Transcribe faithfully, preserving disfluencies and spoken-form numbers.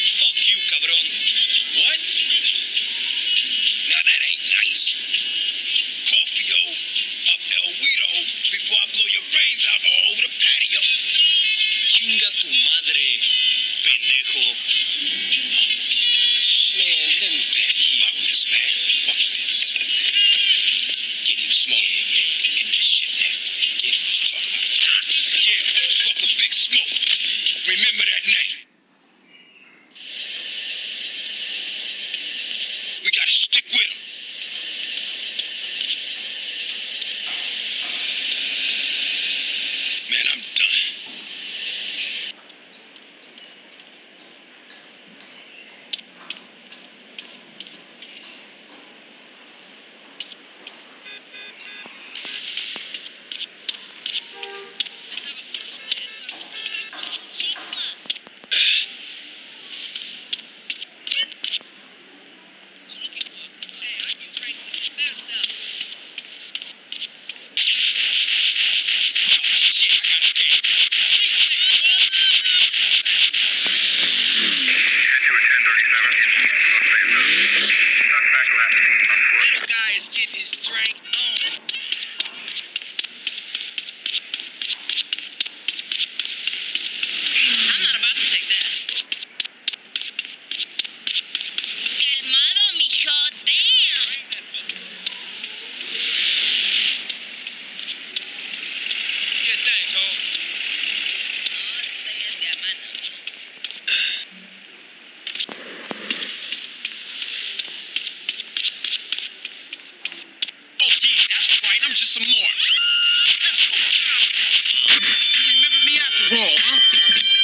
Fuck you, cabrón. What? Now that ain't nice. Coffee-o up El Guido before I blow your brains out all over the patio. Chinga tu madre, pendejo. Man, let me back fuck this, man. Fuck this. Get him smoke. Yeah, yeah, get that shit now. Get him, what you talking about? Yeah, fuck a big smoke. Remember that night. We gotta stick with him. Man, I'm done. Just some more. Let's go. You remember me after all, huh?